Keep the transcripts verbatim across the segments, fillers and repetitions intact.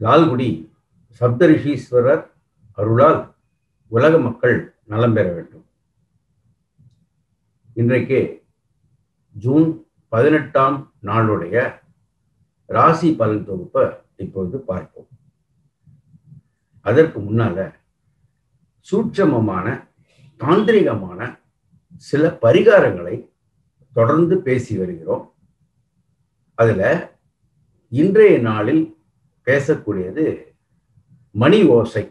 லால்குடி சப்தரிஷீஸ்வரர் அருளால் உலக மக்கள் நலம் பெற வேண்டும். இன்றைக்கு ஜூன் பதினெட்டாம் நாளுடைய ராசி பலன் தொகுப்பை இப்பொழுது பார்ப்போம். அதற்கு முன்னால சூட்சமமான தாந்திரிகமான சில பரிகாரங்களை தொடர்ந்து பேசி வருகிறோம். அதுல இன்றைய நாளில் பேசக்கூடியது மணி ஓசை.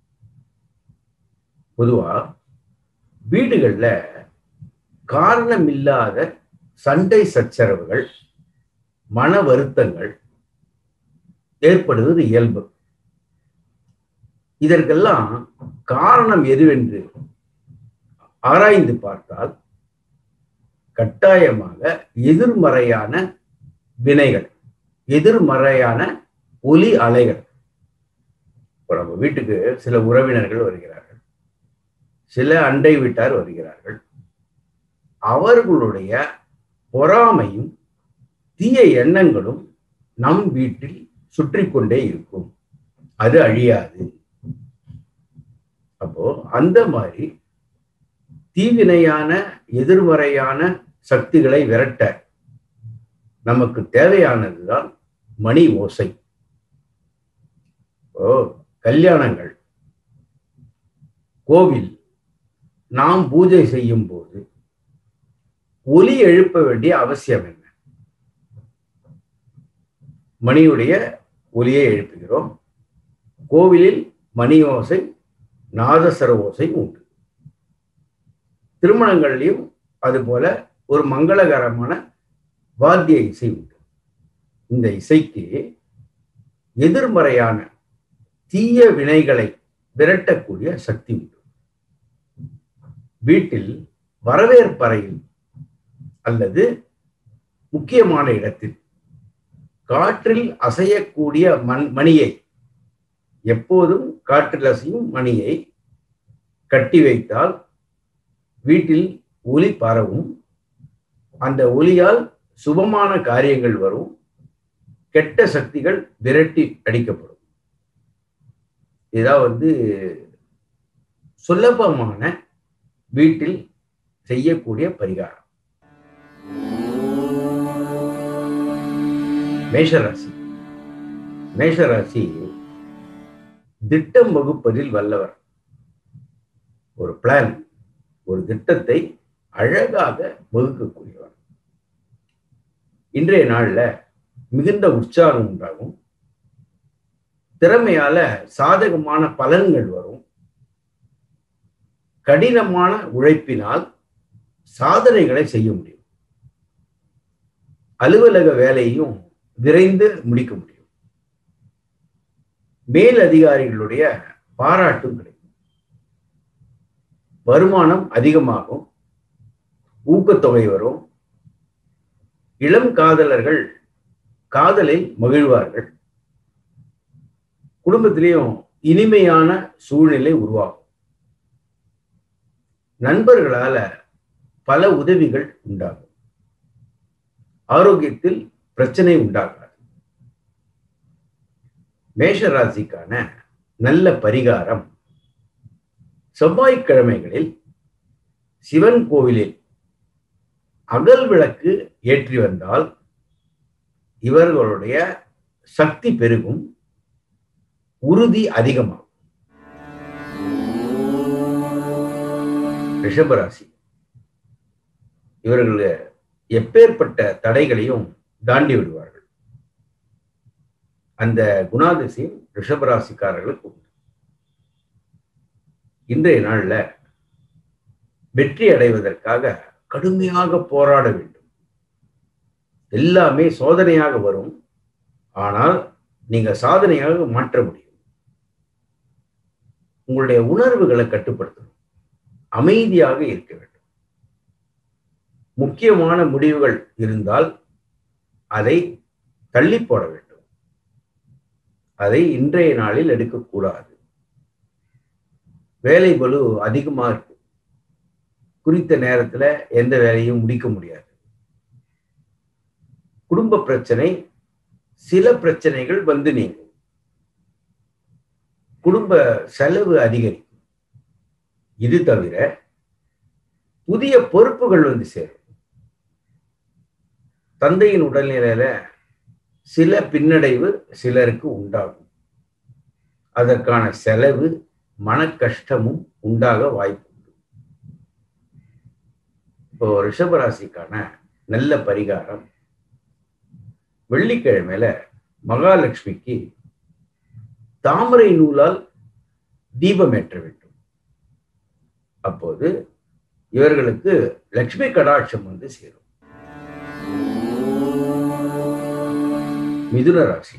பொதுவா வீடுகள்ல காரணமில்லாத சண்டை சச்சரவுகள், மன வருத்தங்கள் ஏற்படுவது இயல்பு. இதற்கெல்லாம் காரணம் எதுவென்று ஆராய்ந்து பார்த்தால் கட்டாயமாக எதிர்மறையான வினைகள், எதிர்மறையான ஒலி அலைகள். இப்போ நம்ம வீட்டுக்கு சில உறவினர்கள் வருகிறார்கள், சில அண்டை வீட்டார் வருகிறார்கள். அவர்களுடைய பொறாமையும் தீய எண்ணங்களும் நம் வீட்டில் சுற்றி கொண்டே இருக்கும். அது அழியாது. அப்போ அந்த மாதிரி தீவினையான எதிர்மறையான சக்திகளை விரட்ட நமக்கு தேவையானதுதான் மணி ஓசை. ஓ கல்யாணங்கள், கோவில் நாம் பூஜை செய்யும் போது ஒலி எழுப்ப வேண்டிய அவசியம் என்ன? மணியுடைய ஒலியை எழுப்புகிறோம். கோவிலில் மணி ஓசை, நாதஸ்வர ஓசை உண்டு. திருமணங்களிலும் அதுபோல ஒரு மங்களகரமான வாத்திய இசை உண்டு. இந்த இசைக்கு எதிர்மறையான தீய வினைகளை விரட்டக்கூடிய சக்தி உண்டு. வீட்டில் வரவேற்பறையில் அல்லது முக்கியமான இடத்தில் காற்றில் அசையக்கூடிய மண் மணியை, எப்போதும் காற்றில் அசையும் மணியை கட்டி வைத்தால் வீட்டில் ஒலி பரவும். அந்த ஒலியால் சுபமான காரியங்கள் வரும், கெட்ட சக்திகள் விரட்டி அடிக்கப்படும். இதான் வந்து சுலபமான வீட்டில் செய்யக்கூடிய பரிகாரம். மேஷராசி. மேஷராசி திட்டம் வகுப்பதில் வல்லவர். ஒரு பிளான், ஒரு திட்டத்தை அழகாக வகுக்கக்கூடியவர். இன்றைய நாள்ல மிகுந்த உற்சாகம் உண்டாகும். திறமையால சாதகமான பலன்கள் வரும். கடினமான உழைப்பினால் சாதனைகளை செய்ய முடியும். அலுவலக வேலையும் விரைந்து முடிக்க முடியும். மேல் அதிகாரிகளுடைய பாராட்டும் கிடைக்கும். வருமானம் அதிகமாகும். ஊக்கத்தொகை வரும். இளம் காதலர்கள் காதலில் மகிழ்வார்கள். குடும்பத்திலேயும் இனிமையான சூழ்நிலை உருவாகும். நண்பர்களால பல உதவிகள் உண்டாகும். ஆரோக்கியத்தில் பிரச்சனை உண்டாகாது. மேஷராசிக்கான நல்ல பரிகாரம், செவ்வாய்க்கிழமைகளில் சிவன் கோவிலில் அகல் விளக்கு ஏற்றி வந்தால் இவர்களுடைய சக்தி பெருகும், உறுதி அதிகமாகும். ரிஷபராசி. இவர்கள் எப்பேற்பட்ட தடைகளையும் தாண்டி விடுவார்கள். அந்த குணாதிசயம் ரிஷபராசிக்காரர்களுக்கு உண்டு. இன்றைய நாள்ல வெற்றி அடைவதற்காக கடுமையாக போராட வேண்டும். எல்லாமே சோதனையாக வரும், ஆனால் நீங்க சாதனையாக மாற்ற முடியும். உங்களுடைய உணர்வுகளை கட்டுப்படுத்தணும். அமைதியாக இருக்க வேண்டும். முக்கியமான முடிவுகள் இருந்தால் அதை தள்ளி போட வேண்டும். அதை இன்றைய நாளில் எடுக்கக்கூடாது. வேலை பளு அதிகமாக இருக்கு. குறித்த நேரத்தில் எந்த வேலையும் முடிக்க முடியாது. குடும்ப பிரச்சனை, சில பிரச்சனைகள் வந்து நீங்கும். குடும்ப செலவு அதிகரிக்கும். இது தவிர புதிய பொறுப்புகள் வந்து சேரும். தந்தையின் உடல்நிலையில சில பின்னடைவு சிலருக்கு உண்டாகும். அதற்கான செலவு, மன கஷ்டமும் உண்டாக வாய்ப்பு உண்டு. இப்போ ரிஷபராசிக்கான நல்ல பரிகாரம், வெள்ளிக்கிழமையில மகாலட்சுமிக்கு தாமரை நூலால் தீபம் ஏற்ற வேண்டும். அப்போது இவர்களுக்கு லட்சுமி கடாட்சம் வந்து சேரும். மிதுன ராசி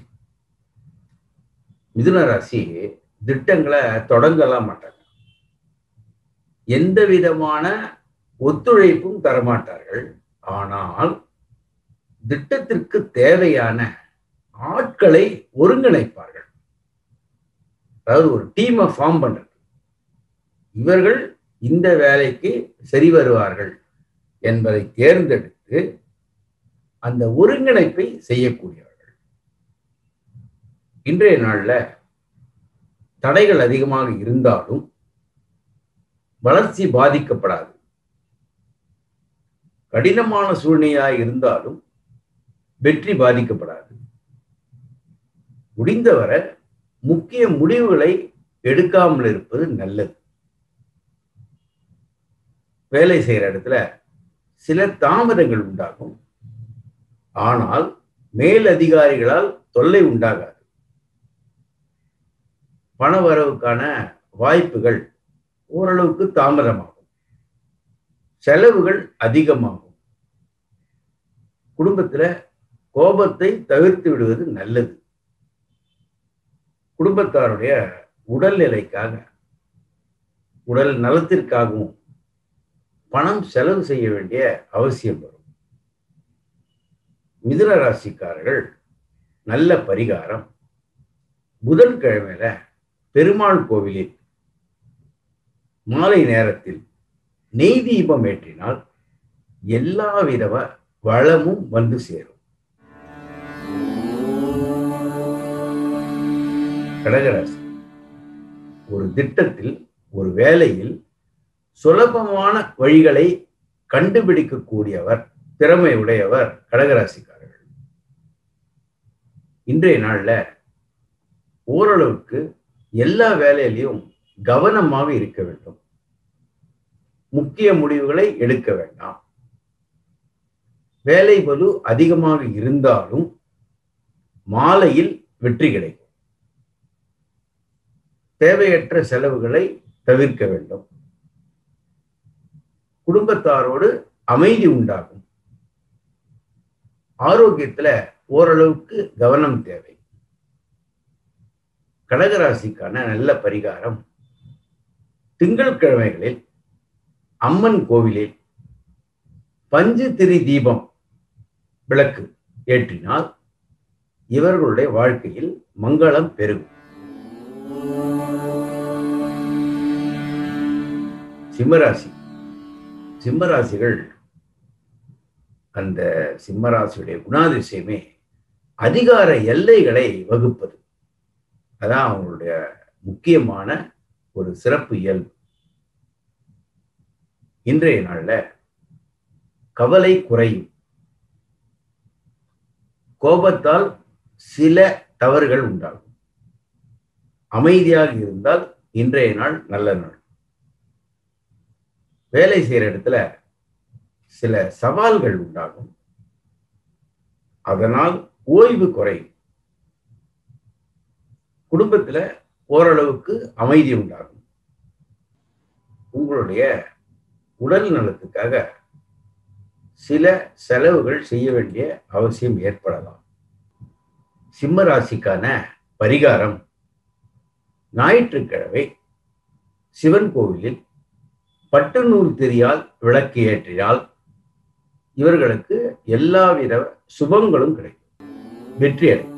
மிதுன ராசி திட்டங்களை தொடங்கலாம் மாட்டாங்க. எந்த விதமான ஒத்துழைப்பும் தரமாட்டார்கள். ஆனால் திட்டத்திற்கு தேவையான ஆட்களை ஒருங்கிணைப்பார்கள். அதாவது ஒரு டீமை ஃபார்ம் பண்றது. இவர்கள் இந்த வேலைக்கு சரி வருவார்கள் என்பதை தேர்ந்தெடுத்து அந்த ஒருங்கிணைப்பை செய்யக்கூடியவர்கள். இன்றைய நாள்ல தடைகள் அதிகமாக இருந்தாலும் வளர்ச்சி பாதிக்கப்படாது. கடினமான சூழ்நிலையாக இருந்தாலும் வெற்றி பாதிக்கப்படாது. முடிந்தவரை முக்கிய முடிவுகளை எடுக்காமல் இருப்பது நல்லது. வேலை செய்கிற இடத்துல சில தாமதங்கள் உண்டாகும். ஆனால் மேல் அதிகாரிகளால் தொல்லை உண்டாகாது. பண வரவுக்கான வாய்ப்புகள் ஓரளவுக்கு தாமதமாகும். செலவுகள் அதிகமாகும். குடும்பத்துல கோபத்தை தவிர்த்து விடுவது நல்லது. குடும்பத்தாருடைய உடல்நிலைக்காக, உடல் நலத்திற்காகவும் பணம் செலவு செய்ய வேண்டிய அவசியம் வரும். மிதுன ராசிக்காரர்கள் நல்ல பரிகாரம், புதன்கிழமையில பெருமாள் கோவிலில் மாலை நேரத்தில் நெய் தீபம் ஏற்றினால் எல்லா வித வளமும் வந்து சேரும். கடகராசி ஒரு திட்டத்தில், ஒரு வேலையில் சுலபமான வழிகளை கண்டுபிடிக்கக்கூடியவர், திறமை உடையவர் கடகராசிக்காரர்கள். இன்றைய நாள்ல ஓரளவுக்கு எல்லா வேலையிலையும் கவனமாக இருக்க வேண்டும். முக்கிய முடிவுகளை எடுக்க வேண்டாம். வேலை பளு அதிகமாக இருந்தாலும் மாலையில் வெற்றி கிடைக்கும். தேவையற்ற செலவுகளை தவிர்க்க வேண்டும். குடும்பத்தாரோடு அமைதி உண்டாகும். ஆரோக்கியத்துல ஓரளவுக்கு கவனம் தேவை. கடகராசிக்கான நல்ல பரிகாரம், திங்கட்கிழமைகளில் அம்மன் கோவிலில் பஞ்சு திரி தீபம் விளக்கு ஏற்றினால் இவர்களுடைய வாழ்க்கையில் மங்களம் பெருகும். சிம்மராசி சிம்மராசிகள் அந்த சிம்மராசியுடைய குணாதிசயமே அதிகார எல்லைகளை வகுப்பது. அதான் அவங்களுடைய முக்கியமான ஒரு சிறப்பு இயல்பு. இன்றைய நாள்ல கவலை குறையும். கோபத்தால் சில தவறுகள் உண்டாகும். அமைதியாக இருந்தால் இன்றைய நாள் நல்ல நாள். வேலை செய்யற இடத்துல சில சவால்கள் உண்டாகும். அதனால் ஓய்வு குறையும். குடும்பத்துல ஓரளவுக்கு அமைதி உண்டாகும். உங்களுடைய உடல் நலத்துக்காக சில செலவுகள் செய்ய வேண்டிய அவசியம் ஏற்படலாம். சிம்ம ராசிக்கான பரிகாரம், ஞாயிற்றுக்கிழமை சிவன் கோவிலில் பட்டு நூல் திரியால் விளக்கு ஏற்றினால் இவர்களுக்கு எல்லாவித சுபங்களும் கிடைக்கும். வெற்றி அடை.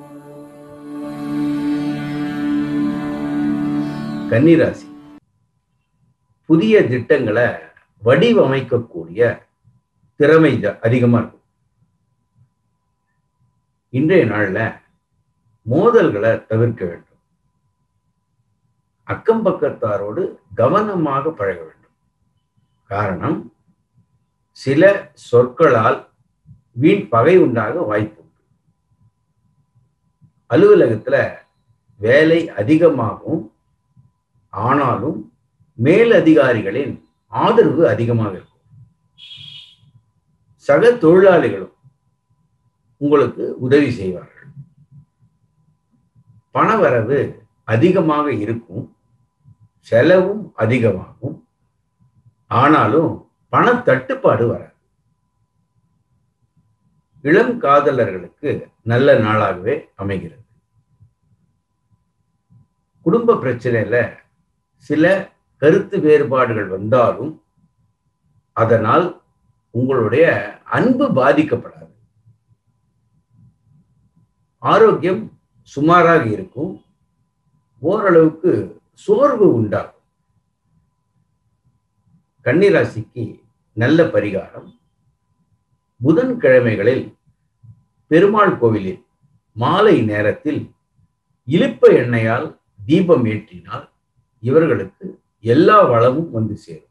கன்னிராசி புதிய திட்டங்களை வடிவமைக்கக்கூடிய திறமை அதிகமா இருக்கும். இன்றைய நாள்ல மோதல்களை தவிர்க்க வேண்டும். அக்கம் பக்கத்தாரோடு கவனமாக பழக வேண்டும். காரணம், சில சொற்களால் வீண் பகை உண்டாக வாய்ப்பு உண்டு. அலுவலகத்துல வேலை அதிகமாகும், ஆனாலும் மேல் அதிகாரிகளின் ஆதரவு அதிகமாக இருக்கும். சக தொழிலாளிகளும் உங்களுக்கு உதவி செய்வார்கள். பணவரவு அதிகமாக இருக்கும், செலவும் அதிகமாகும், ஆனாலும் பண தட்டுப்பாடு வராது. இளம் காதலர்களுக்கு நல்ல நாளாகவே அமைகிறது. குடும்ப பிரச்சனையில சில கருத்து வேறுபாடுகள் வந்தாலும் அதனால் உங்களுடைய அன்பு பாதிக்கப்படாது. ஆரோக்கியம் சுமாராக இருக்கும், ஓரளவுக்கு சோர்வு உண்டாகும். கன்னிராசிக்கு நல்ல பரிகாரம், புதன்கிழமைகளில் பெருமாள் கோவிலில் மாலை நேரத்தில் இலுப்ப எண்ணெயால் தீபம் ஏற்றினால் இவர்களுக்கு எல்லா வளமும் வந்து சேரும்.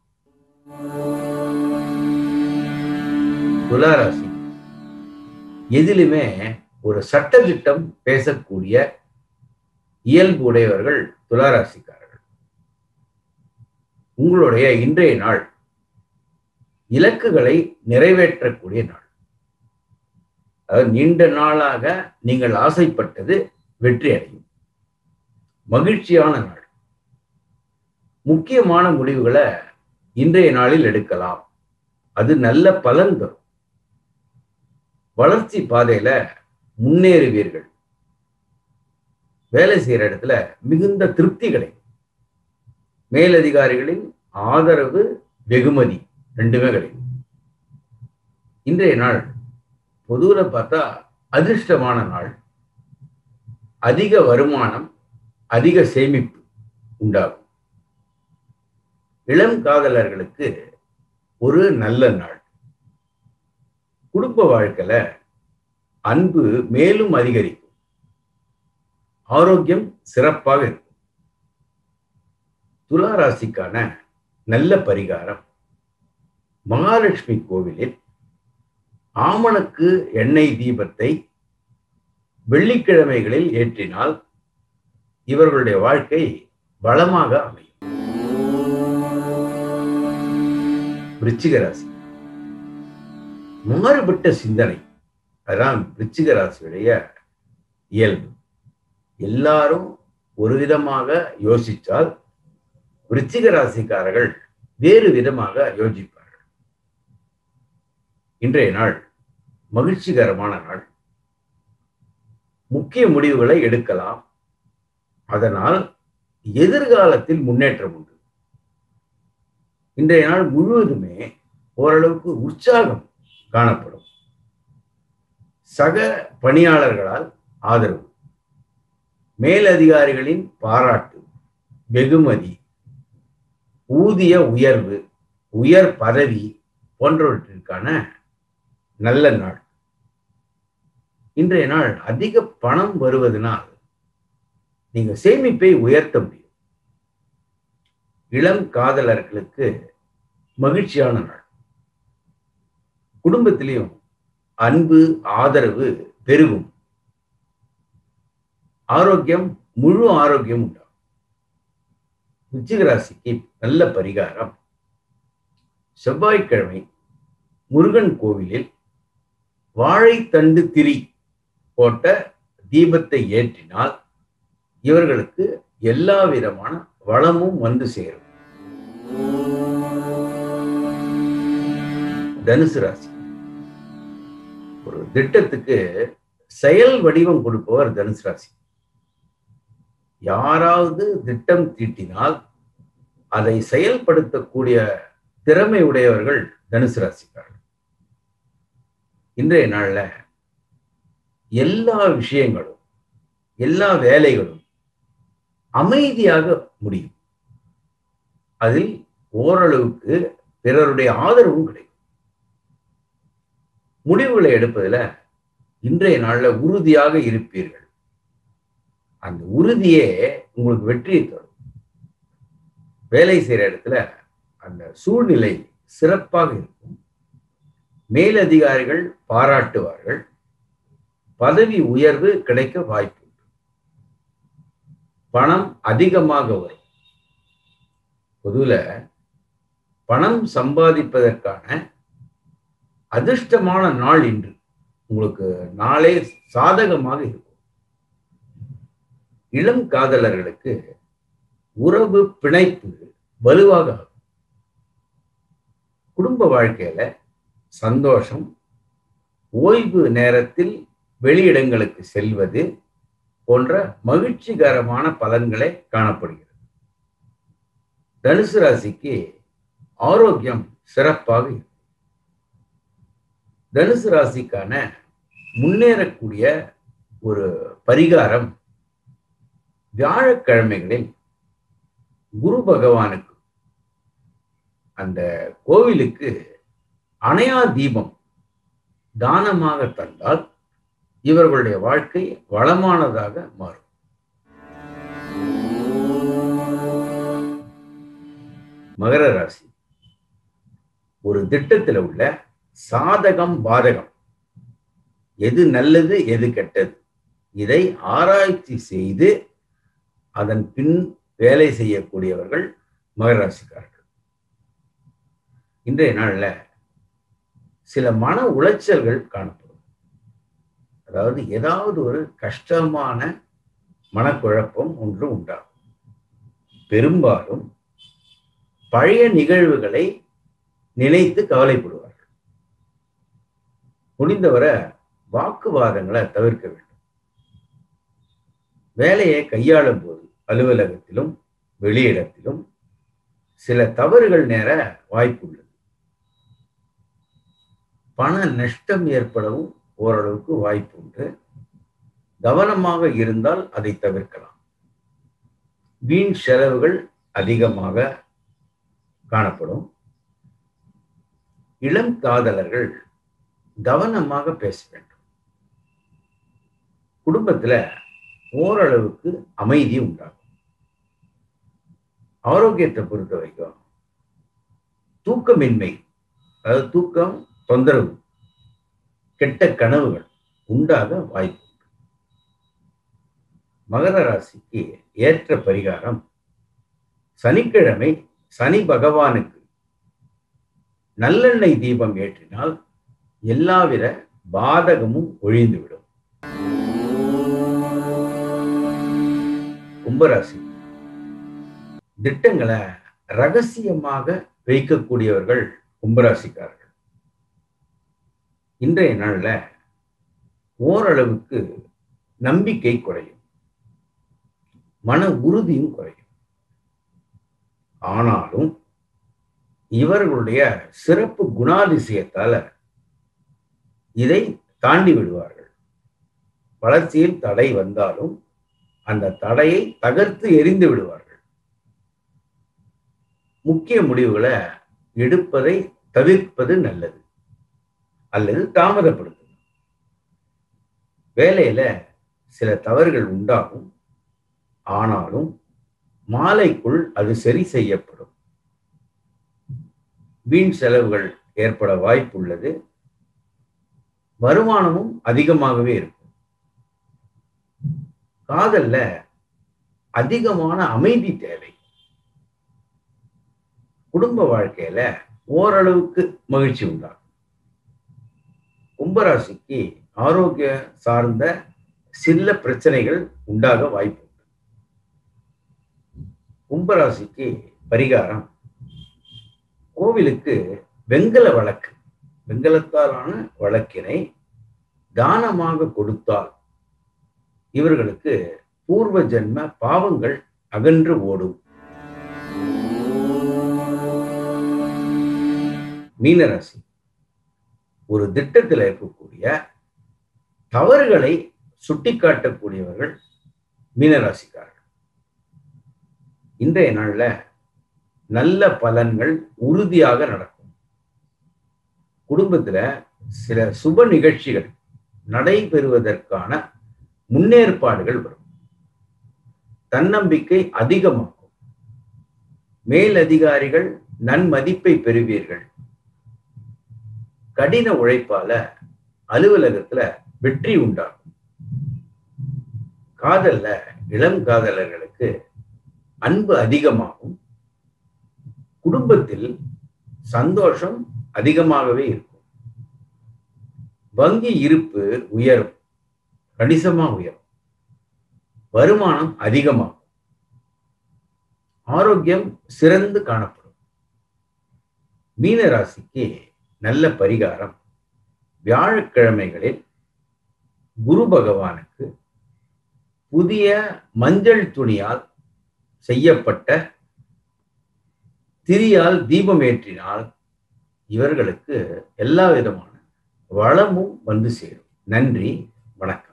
துளாராசி எதிலுமே ஒரு சட்டதிட்டம் பேசக்கூடிய இயல்பு உடையவர்கள் துளாராசிக்காரர்கள். உங்களுடைய இன்றைய நாள் இலக்குகளை நிறைவேற்றக்கூடிய நாள். அதாவது நீண்ட நாளாக நீங்கள் ஆசைப்பட்டது வெற்றி அடையும். மகிழ்ச்சியான நாள். முக்கியமான முடிவுகளை இன்றைய நாளில் எடுக்கலாம், அது நல்ல பலன் தரும். வளர்ச்சி பாதையில முன்னேறுவீர்கள். வேலை செய்யற இடத்துல மிகுந்த திருப்தி கிடைக்கும். மேலதிகாரிகளின் ஆதரவு, வெகுமதி ரெண்டுமே கிடைக்கும். இன்றைய நாள் பொதுவுல பார்த்தா அதிர்ஷ்டமான நாள். அதிக வருமானம், அதிக சேமிப்பு உண்டாகும். இளம் காதலர்களுக்கு ஒரு நல்ல நாள். குடும்ப வாழ்க்கையில அன்பு மேலும் அதிகரிக்கும். ஆரோக்கியம் சிறப்பாக இருக்கும். துளாராசிக்கான நல்ல பரிகாரம், மகாலட்சுமி கோவிலில் ஆமணக்கு எண்ணெய் தீபத்தை வெள்ளிக்கிழமைகளில் ஏற்றினால் இவர்களுடைய வாழ்க்கை வளமாக அமையும். விருச்சிக ராசி மாறுபட்ட சிந்தனை, அதான் விருச்சிக ராசியுடைய இயல்பு. எல்லாரும் ஒரு விதமாக யோசித்தால் விருச்சிக ராசிக்காரர்கள் வேறு விதமாக யோசிப்பார்கள். இன்றைய நாள் மகிழ்ச்சிகரமான நாள். முக்கிய முடிவுகளை எடுக்கலாம், அதனால் எதிர்காலத்தில் முன்னேற்றம் உண்டு. இன்றைய நாள் முழுவதுமே ஓரளவுக்கு உற்சாகம் காணப்படும். சக பணியாளர்களால் ஆதரவு, மேலதிகாரிகளின் பாராட்டு, வெகுமதி, ஊதிய உயர்வு, உயர் பதவி போன்றவற்றிற்கான நல்ல நாள். இன்றைய நாள் அதிக பணம் வருவதனால் நீங்க சேமிப்பை உயர்த்த முடியும். இளம் காதலர்களுக்கு மகிழ்ச்சியான நாள். குடும்பத்திலையும் அன்பு, ஆதரவு பெருகும். ஆரோக்கியம், முழு ஆரோக்கியம் உண்டாகும். விருச்சிக ராசிக்கு நல்ல பரிகாரம், செவ்வாய்க்கிழமை முருகன் கோவிலில் வாழைத்தண்டு திரி போட்ட தீபத்தை ஏற்றினால் இவர்களுக்கு எல்லா விதமான வளமும் வந்து சேரும். தனுசு ராசி ஒரு திட்டத்துக்கு செயல் வடிவம் கொடுப்பவர் தனுசு ராசி. யாராவது திட்டம் தீட்டினால் அதை செயல்படுத்தக்கூடிய திறமை உடையவர்கள் தனுசு ராசிக்காரர்கள். இன்றைய நாள்ல எல்லா விஷயங்களும், எல்லா வேலைகளும் அமைதியாக முடியும். அதில் ஓரளவுக்கு பிறருடைய ஆதரவும் கிடைக்கும். முடிவுகளை எடுப்பதில் இன்றைய நாள்ல உறுதியாக இருப்பீர்கள். அந்த உறுதியே உங்களுக்கு வெற்றியை தரும். வேலை செய்கிற இடத்துல அந்த சூழ்நிலை சிறப்பாக இருக்கும். மேலதிகாரிகள் பாராட்டுவார்கள். பதவி உயர்வு கிடைக்க வாய்ப்பு உண்டு. பணம் அதிகமாக வரும். பொதுவில் பணம் சம்பாதிப்பதற்கான அதிர்ஷ்டமான நாள் இன்று. உங்களுக்கு நாளே சாதகமாக இருக்கும். இளம் காதலர்களுக்கு உறவு பிணைப்பு வலுவாக ஆகும். குடும்ப வாழ்க்கையில சந்தோஷம், ஓய்வு நேரத்தில் வெளியிடங்களுக்கு செல்வது போன்ற மகிழ்ச்சிகரமான பலன்களை காணப்படுகிறது. தனுசு ராசிக்கு ஆரோக்கியம் சிறப்பாக இருக்கும். தனுசு ராசிக்கான முன்னேறக்கூடிய ஒரு பரிகாரம், வியாழக்கிழமைகளில் குரு பகவானுக்கு அந்த கோவிலுக்கு அணையா தீபம் தானமாக தந்தால் இவர்களுடைய வாழ்க்கை வளமானதாக மாறும். மகர ராசி ஒரு திட்டத்தில் உள்ள சாதகம் பாதகம், எது நல்லது எது கெட்டது, இதை ஆராய்ச்சி செய்து அதன் பின் வேலை செய்யக்கூடியவர்கள் மகர ராசிக்காரர்கள். இன்றைய நாள்ல சில மன உளைச்சல்கள் காணப்படும். அதாவது ஏதாவது ஒரு கஷ்டமான மனக்குழப்பம் ஒன்று உண்டாகும். பெரும்பாலும் பழைய நிகழ்வுகளை நினைத்து கவலைப்படுவார்கள். முடிந்தவரை வாக்குவாதங்களை தவிர்க்க வேண்டும். வேலையை கையாளும் போது அலுவலகத்திலும் வெளியிடத்திலும் சில தவறுகள் நேர வாய்ப்பு உள்ளது. பண நஷ்டம் ஏற்படவும் ஓரளவுக்கு வாய்ப்பு உண்டு. கவனமாக இருந்தால் அதை தவிர்க்கலாம். வீண் செலவுகள் அதிகமாக காணப்படும். இளம் காதலர்கள் கவனமாக பேச வேண்டும். குடும்பத்துல ஓரளவுக்கு அமைதி உண்டாகும். ஆரோக்கியத்தை பொறுத்த வரைக்கும் தூக்கமின்மை, அதாவது தூக்கம் தொந்தரவு, கெட்ட கனவுகள் உண்டாக வாய்ப்பு உண்டு. மகர ராசிக்கு ஏற்ற பரிகாரம், சனிக்கிழமை சனி பகவானுக்கு நல்லெண்ணெய் தீபம் ஏற்றினால் எல்லாவித பாதகமும் ஒழிந்துவிடும். கும்பராசி திட்டங்களை ரகசியமாக வைக்கக்கூடியவர்கள் கும்பராசிக்காரர்கள். இன்றைய நாள்ல ஓரளவுக்கு நம்பிக்கை குறையும், மன உறுதியும் குறையும். ஆனாலும் இவர்களுடைய சிறப்பு குணாதிசயத்தால இதை தாண்டி விடுவார்கள். வளர்ச்சியில் தடை வந்தாலும் அந்த தடையை தகர்த்து எறிந்து விடுவார்கள். முக்கிய முடிவுகளை எடுப்பதை தவிர்ப்பது நல்லது அல்லது தாமதப்படுத்தும். வேலையில சில தவறுகள் உண்டாகும். ஆனாலும் மாலைக்குள் அது சரி செய்யப்படும். வீண் செலவுகள் ஏற்பட வாய்ப்பு உள்ளது. வருமானமும் அதிகமாகவே இருக்கும். காதல்ல அதிகமான அமைதி தேவை. குடும்ப வாழ்க்கையில ஓரளவுக்கு மகிழ்ச்சி உண்டாகும். கும்பராசிக்கு ஆரோக்கிய சார்ந்த சில பிரச்சனைகள் உண்டாக வாய்ப்பு உண்டு. கும்பராசிக்கு பரிகாரம், கோவிலுக்கு வெங்கல வழக்கு, வெங்கலத்தாலான வழக்கினை தானமாக கொடுத்தால் இவர்களுக்கு பூர்வ ஜென்ம பாவங்கள் அகன்று ஓடும். மீனராசி ஒரு திட்டத்தில் இருக்கக்கூடிய தவறுகளை சுட்டிக்காட்டக்கூடியவர்கள் மீனராசிக்காரர்கள். இன்றைய நாள்ல நல்ல பலன்கள் உறுதியாக நடக்கும். குடும்பத்துல சில சுப நிகழ்ச்சிகள் நடைபெறுவதற்கான முன்னேற்பாடுகள் வரும். தன்னம்பிக்கை அதிகமாகும். மேல் அதிகாரிகள் நன்மதிப்பை பெறுவீர்கள். கடின உழைப்பால அலுவலகத்துல வெற்றி உண்டாகும். காதல்ல இளம் காதலர்களுக்கு அன்பு அதிகமாகும். குடும்பத்தில் சந்தோஷம் அதிகமாகவே இருக்கும். வங்கி இருப்பு உயரும், கணிசமா உயரும். வருமானம் அதிகமாகும். ஆரோக்கியம் சிறந்து காணப்படும். மீன ராசிக்கு நல்ல பரிகாரம், வியாழக்கிழமைகளில் குரு பகவானுக்கு புதிய மஞ்சள் துணியால் செய்யப்பட்ட திரியால் தீபம் ஏற்றினால் இவர்களுக்கு எல்லா விதமான வளமும் வந்து சேரும். நன்றி, வணக்கம்.